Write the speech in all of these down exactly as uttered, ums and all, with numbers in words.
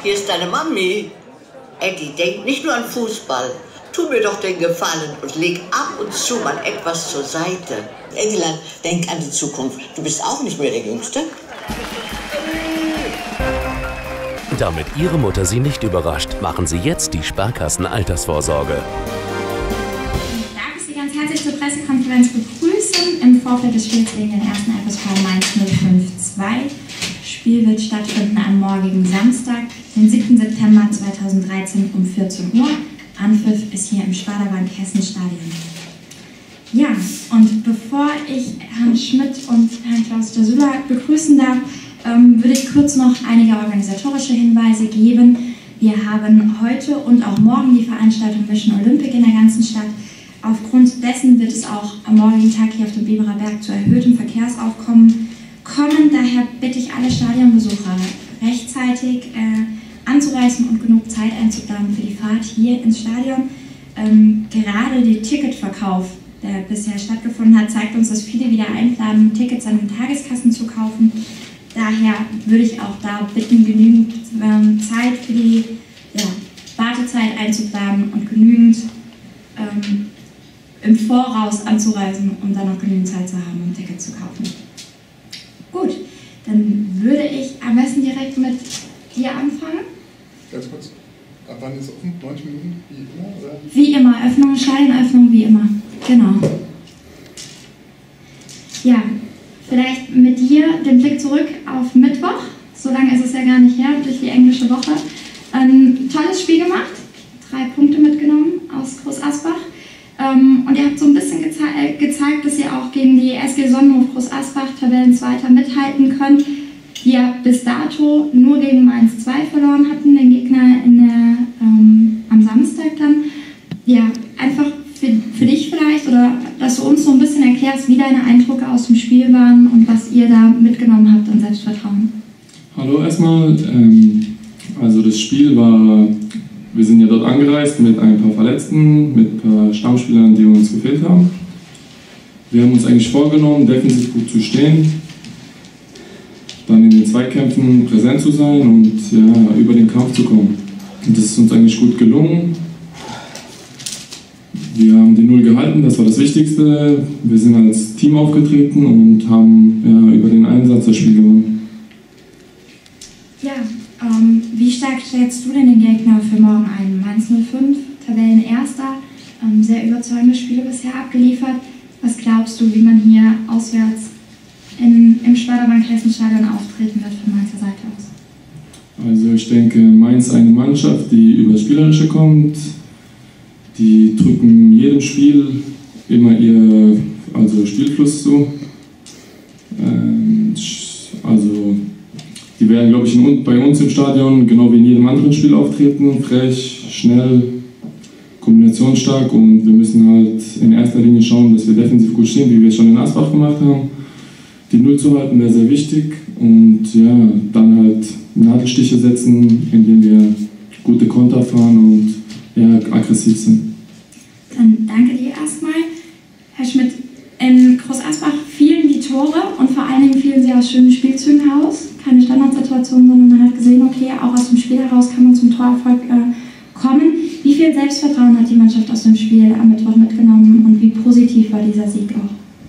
hier ist deine Mami. Eddie, denk nicht nur an Fußball. Tu mir doch den Gefallen und leg ab und zu mal etwas zur Seite. Eddieland, denk an die Zukunft. Du bist auch nicht mehr der Jüngste. Damit Ihre Mutter Sie nicht überrascht, machen Sie jetzt die Sparkassen-Altersvorsorge. Darf ich Sie ganz herzlich zur Pressekonferenz begrüßen. Im Vorfeld des Spiels gegen den ersten F S V Mainz null fünf zwei. Spiel wird stattfinden am morgigen Samstag, den siebten September zweitausenddreizehn um vierzehn Uhr. Anpfiff ist hier im Sparda-Bank Hessen-Stadion. Ja, und bevor ich Herrn Schmidt und Herrn Klaus Jasula begrüßen darf, ähm, würde ich kurz noch einige organisatorische Hinweise geben. Wir haben heute und auch morgen die Veranstaltung Mission Olympic in der ganzen Stadt. Aufgrund dessen wird es auch am morgigen Tag hier auf dem Biberer Berg zu erhöhtem Verkehrsaufkommen kommen. Daher bitte ich alle Stadionbesucher rechtzeitig äh, anzureisen und genug Zeit einzuplanen für die Fahrt hier ins Stadion. Ähm, gerade der Ticketverkauf, der bisher stattgefunden hat, zeigt uns, dass viele wieder einplanen, Tickets an den Tageskassen zu kaufen. Daher würde ich auch da bitten, genügend ähm, Zeit für die ja, Wartezeit einzuplanen und genügend ähm, im Voraus anzureisen, um dann noch genügend Zeit zu haben, um ein Ticket zu kaufen. Gut, dann würde ich am besten direkt mit dir anfangen. Ganz kurz, ab wann ist offen? neunzig Minuten? Wie immer? Oder? Wie immer, Öffnung, Stadionöffnung, wie immer. Genau. Ja, vielleicht mit dir den Blick zurück auf Mittwoch. So lange ist es ja gar nicht her, durch die englische Woche. Ein tolles Spiel gemacht, drei Punkte mitgenommen aus Groß Asbach. Ähm, und ihr habt so ein bisschen geze gezeigt, dass ihr auch gegen die S G Sonnenhof Groß Asbach Tabellenzweiter mithalten könnt, die ja bis dato nur gegen Mainz zwei verloren hatten, den Gegner in der, ähm, am Samstag dann. Ja, einfach für, für dich vielleicht, oder dass du uns so ein bisschen erklärst, wie deine Eindrücke aus dem Spiel waren und was ihr da mitgenommen habt an Selbstvertrauen. Hallo erstmal, ähm, also das Spiel war, wir sind ja dort angereist mit ein paar Verletzten, mit ein paar Stammspielern, die uns gefehlt haben. Wir haben uns eigentlich vorgenommen, defensiv gut zu stehen, dann in den Zweikämpfen präsent zu sein und ja, über den Kampf zu kommen. Und das ist uns eigentlich gut gelungen. Wir haben die Null gehalten, das war das Wichtigste. Wir sind als Team aufgetreten und haben ja, über den Einsatz das Spiel gewonnen. Ja, ähm, wie stark stellst du denn den Gegner für morgen ein? Mainz null fünf, Tabellenerster, ähm, sehr überzeugende Spiele bisher abgeliefert. Was glaubst du, wie man hier auswärts in, im Sparda-Bank Hessen-Stadion auftreten wird von Mainzer Seite aus? Also ich denke, Mainz ist eine Mannschaft, die über das Spielerische kommt. Die drücken jedem Spiel immer ihr also Spielfluss zu. Ähm, also die werden, glaube ich, in, bei uns im Stadion genau wie in jedem anderen Spiel auftreten. Frech, schnell, kombinationsstark, und wir müssen halt in erster Linie schauen, dass wir defensiv gut stehen, wie wir es schon in Asbach gemacht haben. Die Null zu halten wäre sehr wichtig, und ja, dann halt Nadelstiche setzen, indem wir gute Konter fahren und ja, aggressiv sind. Dann danke dir erstmal. Herr Schmidt, in Groß Asbach fielen die Tore und vor allen Dingen fielen sie aus schönen Spielzügen heraus. Keine Standardsituation, sondern man hat gesehen, okay, auch aus dem Spiel heraus kann man zum Torerfolg äh, kommen. Wie viel Selbstvertrauen hat die Mannschaft aus dem Spiel am Mittwoch mitgenommen und wie positiv war dieser Sieg auch?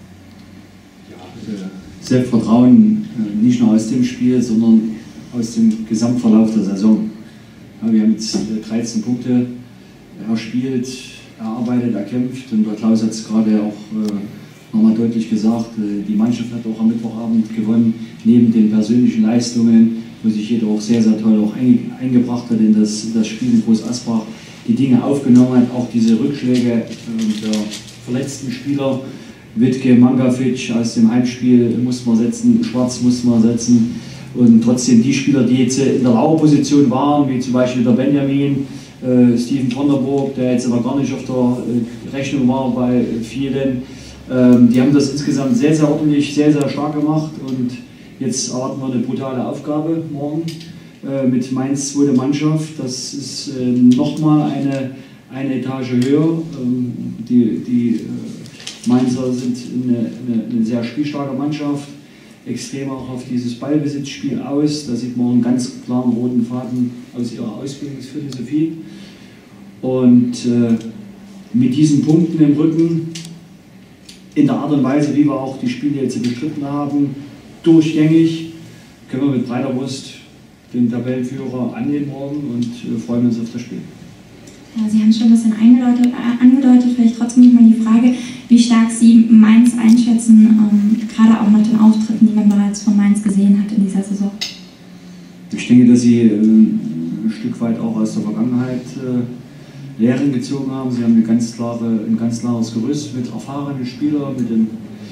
Ja, Selbstvertrauen äh, nicht nur aus dem Spiel, sondern aus dem Gesamtverlauf der Saison. Ja, wir haben jetzt äh, dreizehn Punkte erspielt, erarbeitet, erkämpft, und der Klaus hat es gerade auch äh, nochmal deutlich gesagt, äh, die Mannschaft hat auch am Mittwochabend gewonnen, neben den persönlichen Leistungen, wo sich jeder auch sehr, sehr toll auch ein, eingebracht hat in das, in das Spiel in Groß Asbach, die Dinge aufgenommen hat, auch diese Rückschläge äh, der verletzten Spieler, Wittke, Mangafic aus dem Heimspiel musste man setzen, Schwarz musste man setzen, und trotzdem die Spieler, die jetzt in der Lauerposition waren, wie zum Beispiel der Benjamin, äh, Steven von der Burg, der jetzt aber gar nicht auf der äh, Rechnung war bei vielen, ähm, die haben das insgesamt sehr, sehr ordentlich, sehr, sehr stark gemacht, und jetzt erwarten wir eine brutale Aufgabe morgen äh, mit Mainz zweite Mannschaft. Das ist äh, nochmal eine, eine Etage höher. Ähm, die die äh, Mainzer sind eine, eine, eine sehr spielstarke Mannschaft, extrem auch auf dieses Ballbesitzspiel aus. Da sieht man einen ganz klaren roten Faden aus ihrer Ausbildungsphilosophie. Und äh, mit diesen Punkten im Rücken, in der Art und Weise, wie wir auch die Spiele jetzt bestritten haben, durchgängig, können wir mit breiter Brust den Tabellenführer annehmen morgen und äh, freuen uns auf das Spiel. Ja, Sie haben es schon ein bisschen angedeutet, äh, angedeutet, vielleicht trotzdem nochmal die Frage, wie stark Sie Mainz einschätzen, ähm, gerade auch nach den Auftritten, die man bereits von Mainz gesehen hat in dieser Saison. Ich denke, dass Sie äh, ein Stück weit auch aus der Vergangenheit äh, Lehren gezogen haben. Sie haben eine ganz klare, ein ganz klares Gerüst mit erfahrenen Spielern, mit dem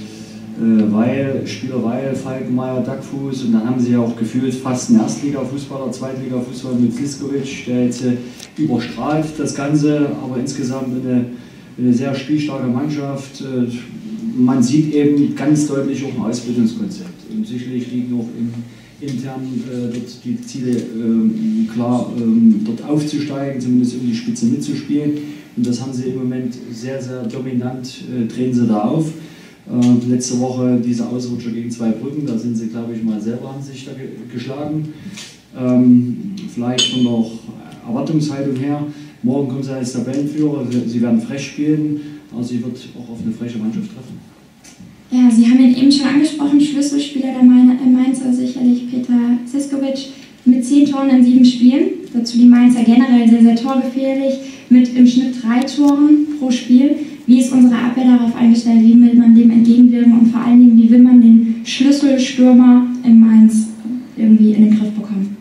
äh, Weil, Spieler Weil, Falkenmeier, Dackfuß, und dann haben Sie ja auch gefühlt fast einen Erstliga-Fußballer, Zweitliga-Fußballer mit Sliskovic, der jetzt äh, überstrahlt das Ganze, aber insgesamt eine, eine sehr spielstarke Mannschaft. Äh, man sieht eben ganz deutlich auch ein Ausbildungskonzept, und sicherlich liegen auch im intern äh, dort die Ziele äh, klar, äh, dort aufzusteigen, zumindest um die Spitze mitzuspielen. Und das haben sie im Moment sehr, sehr dominant, äh, drehen sie da auf. Äh, letzte Woche diese Ausrutscher gegen zwei Brücken, da sind sie, glaube ich, mal selber an sich da ge geschlagen. Ähm, vielleicht von der Erwartungshaltung her. Morgen kommen sie als Tabellenführer, sie werden frech spielen, aber sie wird auch auf eine freche Mannschaft treffen. Ja, Sie haben ihn eben schon angesprochen, Schlüsselspieler der Mainzer sicherlich Peter Sliskovic mit zehn Toren in sieben Spielen. Dazu die Mainzer generell sehr, sehr torgefährlich, mit im Schnitt drei Toren pro Spiel. Wie ist unsere Abwehr darauf eingestellt? Wie will man dem entgegenwirken? Und vor allen Dingen, wie will man den Schlüsselstürmer in Mainz irgendwie in den Griff bekommen?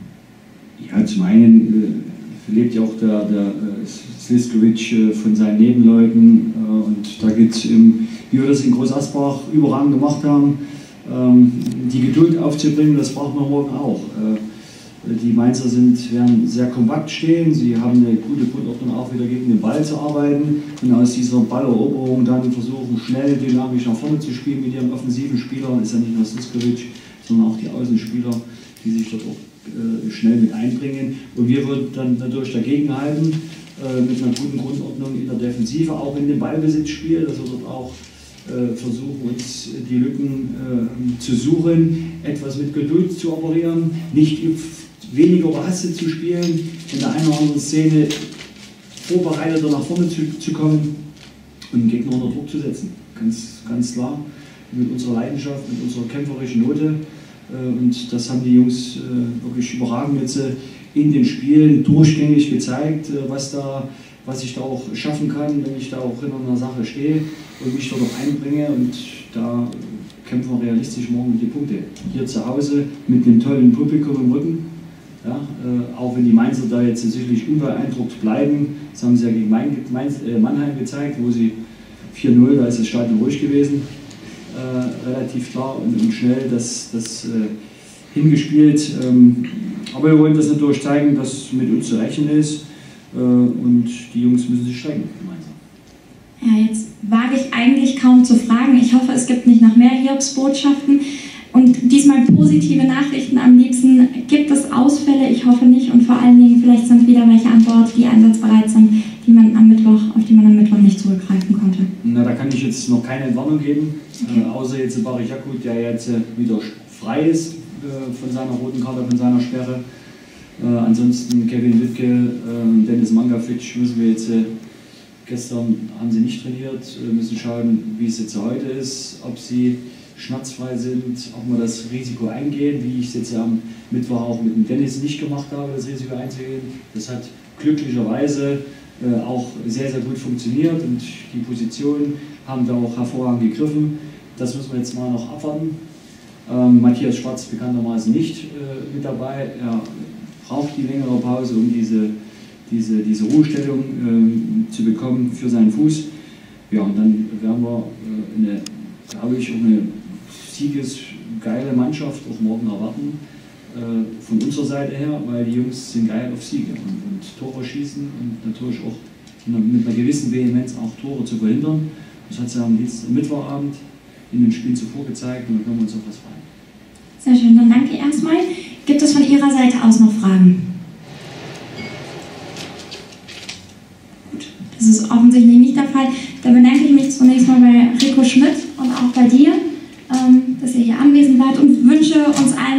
Ja, zum einen äh, lebt ja auch der, der äh, Sliskovic äh, von seinen Nebenleuten, äh, und da geht es im wie wir das in Groß Asbach überragend gemacht haben, ähm, die Geduld aufzubringen, das braucht man morgen auch. Äh, die Mainzer sind, werden sehr kompakt stehen, sie haben eine gute Grundordnung auch wieder gegen den Ball zu arbeiten und aus dieser Balleroberung dann versuchen, schnell, dynamisch nach vorne zu spielen mit ihren offensiven Spielern. Ist ja nicht nur Sliskovic, sondern auch die Außenspieler, die sich dort auch äh, schnell mit einbringen. Und wir würden dann natürlich dagegenhalten äh, mit einer guten Grundordnung in der Defensive, auch in dem Ballbesitzspiel, dass wir dort auch versuchen, uns die Lücken äh, zu suchen, etwas mit Geduld zu operieren, nicht weniger überhastet zu spielen, in der einen oder anderen Szene vorbereiteter nach vorne zu, zu kommen und den Gegner unter Druck zu setzen. Ganz, ganz klar, mit unserer Leidenschaft, mit unserer kämpferischen Note. Äh, und das haben die Jungs äh, wirklich überragend jetzt äh, in den Spielen durchgängig gezeigt, äh, was da was ich da auch schaffen kann, wenn ich da auch in einer Sache stehe und mich dort auch einbringe, und da kämpfen wir realistisch morgen mit die Punkte. Hier zu Hause mit einem tollen Publikum im Rücken, ja, äh, auch wenn die Mainzer da jetzt sicherlich unbeeindruckt bleiben, das haben sie ja gegen Main, Mainz, äh, Mannheim gezeigt, wo sie vier null, da ist das Stadion ruhig gewesen, äh, relativ klar und, und schnell das, das äh, hingespielt, ähm, aber wir wollen das natürlich zeigen, dass mit uns zu rechnen ist. Und die Jungs müssen sich steigen gemeinsam. Ja, jetzt wage ich eigentlich kaum zu fragen. Ich hoffe, es gibt nicht noch mehr Hiobsbotschaften. Und diesmal positive Nachrichten am liebsten. Gibt es Ausfälle? Ich hoffe nicht. Und vor allen Dingen, vielleicht sind wieder welche an Bord, die einsatzbereit sind, die man am Mittwoch, auf die man am Mittwoch nicht zurückgreifen konnte. Na, da kann ich jetzt noch keine Entwarnung geben. Okay. Äh, außer jetzt Barry Jakut, der jetzt äh, wieder frei ist äh, von seiner roten Karte, von seiner Sperre. Äh, ansonsten Kevin Lüttke, äh, Dennis Mangafic müssen wir jetzt, äh, gestern haben sie nicht trainiert, äh, müssen schauen, wie es jetzt heute ist, ob sie schmerzfrei sind, ob wir das Risiko eingehen, wie ich es jetzt am Mittwoch auch mit dem Dennis nicht gemacht habe, das Risiko einzugehen. Das hat glücklicherweise äh, auch sehr, sehr gut funktioniert, und die Positionen haben da auch hervorragend gegriffen. Das müssen wir jetzt mal noch abwarten. Ähm, Matthias Schwarz bekanntermaßen nicht äh, mit dabei. Er braucht die längere Pause, um diese, diese, diese Ruhestellung äh, zu bekommen für seinen Fuß. Ja, und dann werden wir äh, eine, glaube ich, auch eine siegesgeile Mannschaft auch morgen erwarten, äh, von unserer Seite her, weil die Jungs sind geil auf Siege und, und Tore schießen und natürlich auch mit einer gewissen Vehemenz auch Tore zu verhindern. Das hat sie am Dienstag, Mittwochabend in den Spielen zuvor gezeigt, und da können wir uns auf was freuen. Sehr schön, dann danke erstmal. Gibt es von Ihrer Seite aus noch Fragen? Gut, das ist offensichtlich nicht der Fall. Dann bedanke ich mich zunächst mal bei Rico Schmidt und auch bei dir, dass ihr hier anwesend wart, und wünsche uns allen